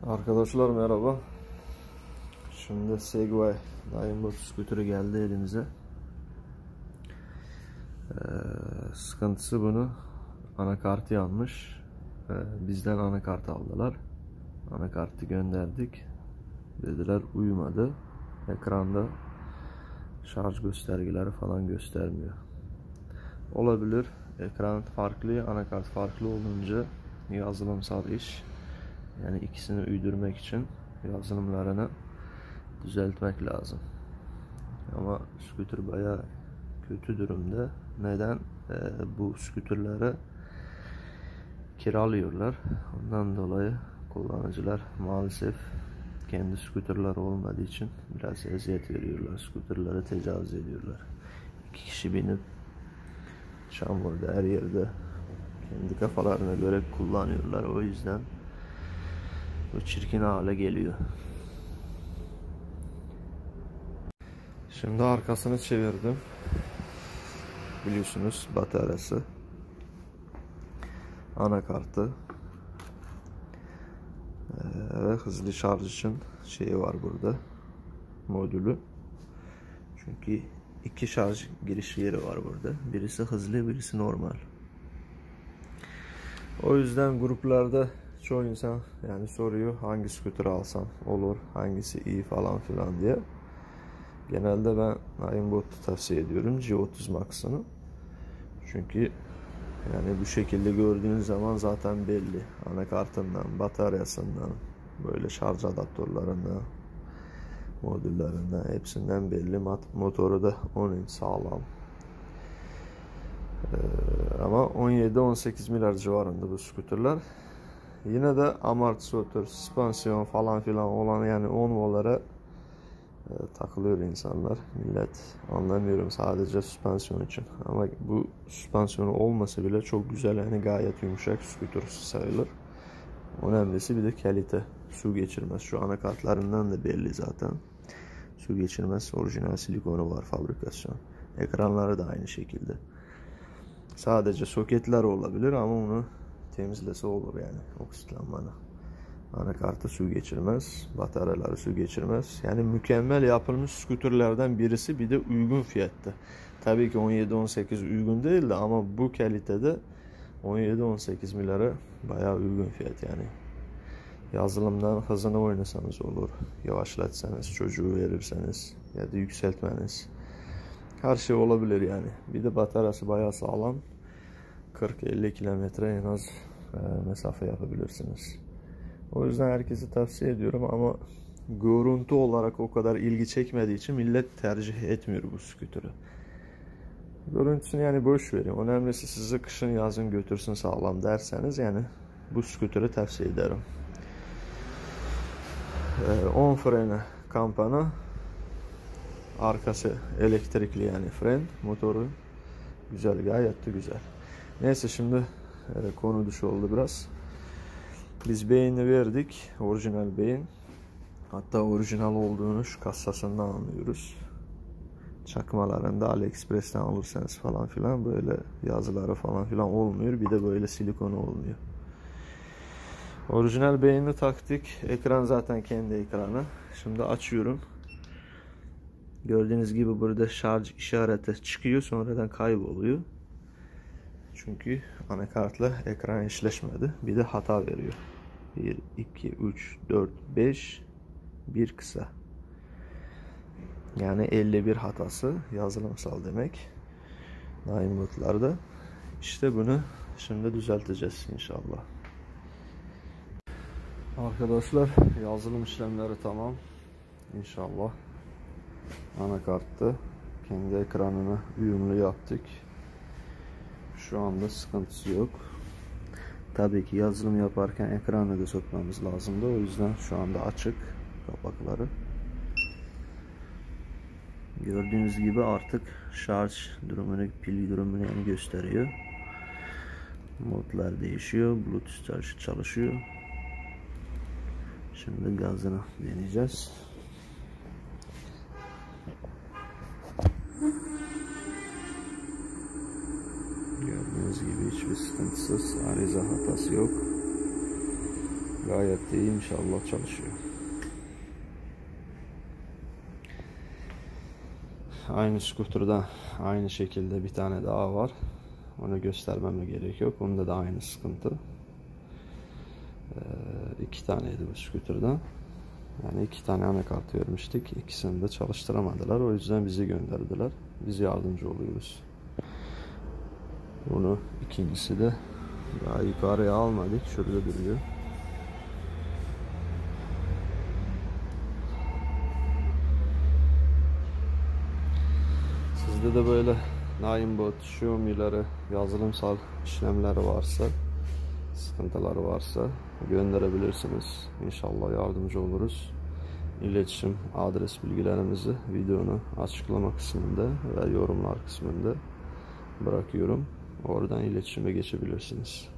Arkadaşlar merhaba. Şimdi Segway Daimler scooter'ı geldi elimize. Sıkıntısı bunu anakartı yanmış. Bizden anakart aldılar. Anakartı gönderdik. Dediler uyumadı. Ekranda şarj göstergeleri falan göstermiyor. Olabilir. Ekran farklı, anakart farklı olunca yazılımsal iş. Yani ikisini uydurmak için yazılımlarını düzeltmek lazım. Ama scooter bayağı kötü durumda. Neden? Bu scooterları kiralıyorlar. Ondan dolayı kullanıcılar maalesef kendi scooterları olmadığı için biraz eziyet veriyorlar. Scooterları tecavüz ediyorlar. İki kişi binip çamurda her yerde kendi kafalarına göre kullanıyorlar. O yüzden bu çirkin hale geliyor. Şimdi arkasını çevirdim. Biliyorsunuz bataryası, anakartı ve hızlı şarj için şeyi var burada, modülü. Çünkü iki şarj giriş yeri var burada. Birisi hızlı, birisi normal. O yüzden gruplarda çoğu insan yani soruyor hangi scooter alsam olur, hangisi iyi falan filan diye. Genelde ben Aimbot'u tavsiye ediyorum, G30 Max'ını. Çünkü yani bu şekilde gördüğünüz zaman zaten belli. Anakartından, bataryasından, böyle şarj adaptörlerinden, modüllerinden hepsinden belli. Motoru da 10 inç sağlam. Ama 17-18 milyar civarında bu scooterlar. Yine de amortisör, süspansiyon falan filan olan yani 10 vollara takılıyor insanlar. Millet anlamıyorum sadece süspansiyon için. Ama bu süspansiyonu olmasa bile çok güzel, yani gayet yumuşak scooter sayılır. Önemlisi bir de kalite. Su geçirmez. Şu anakartlarından da belli zaten. Su geçirmez. Orijinal silikonu var, fabrikasyon. Ekranları da aynı şekilde. Sadece soketler olabilir ama onu temizlese olur yani oksitlenmanı. Anakartı su geçirmez, bataryaları su geçirmez. Yani mükemmel yapılmış scooterlerden birisi, bir de uygun fiyatta. Tabii ki 17-18 uygun değildi ama bu kalitede 17-18 milyara bayağı uygun fiyat yani. Yazılımdan hızını oynasanız olur, yavaşlatsanız, çocuğu verirseniz ya da yükseltmeniz. Her şey olabilir yani. Bir de bataryası bayağı sağlam. 40-50 kilometre en az mesafe yapabilirsiniz. O yüzden herkese tavsiye ediyorum ama görüntü olarak o kadar ilgi çekmediği için millet tercih etmiyor bu scooter'ı. Görüntüsünü yani boş verin. Önemlisi sizi kışın yazın götürsün sağlam derseniz yani bu scooter'ı tavsiye ederim. 10 freni kampana, arkası elektrikli yani fren, motoru güzel, gayet de güzel. Neyse şimdi konu dışı oldu biraz. Biz beyni verdik, orijinal beyin. Hatta orijinal olduğunu şu kassasından anlıyoruz. Çakmalarında AliExpress'ten alırsanız falan filan böyle yazıları falan filan olmuyor. Bir de böyle silikonu olmuyor. Orijinal beyni taktık. Ekran zaten kendi ekranı. Şimdi açıyorum. Gördüğünüz gibi burada şarj işareti çıkıyor, sonradan kayboluyor. Çünkü anakartla ekran eşleşmedi. Bir de hata veriyor. 1, 2, 3, 4, 5, 1 kısa. Yani 51 hatası yazılımsal demek. Daimler'larda. İşte bunu şimdi düzelteceğiz inşallah. Arkadaşlar yazılım işlemleri tamam. İnşallah. Anakartı kendi ekranına uyumlu yaptık. Şu anda sıkıntısı yok. Tabii ki yazılım yaparken ekranı da sökmemiz lazımdı. O yüzden şu anda açık kapakları. Gördüğünüz gibi artık şarj durumunu, pil durumunu yani gösteriyor. Modlar değişiyor. Bluetooth çalışıyor. Şimdi gazını deneyeceğiz. Gördüğünüz gibi hiçbir sıkıntısız, arıza hatası yok. Gayet de iyi inşallah çalışıyor. Aynı skuterda aynı şekilde bir tane daha var. Onu göstermeme gerek yok. Onda da aynı sıkıntı. 2 taneydi bu skuterda. Yani 2 tane anakart vermiştik. İkisini de çalıştıramadılar. O yüzden bizi gönderdiler. Biz yardımcı oluyoruz. Bunu ikincisi de daha yukarıya almadık. Şurada duruyor. Sizde de böyle Ninebot, Xiaomi'leri, yazılımsal işlemleri varsa, sıkıntıları varsa gönderebilirsiniz. İnşallah yardımcı oluruz. İletişim adres bilgilerimizi videonun açıklama kısmında ve yorumlar kısmında bırakıyorum. Oradan iletişime geçebilirsiniz.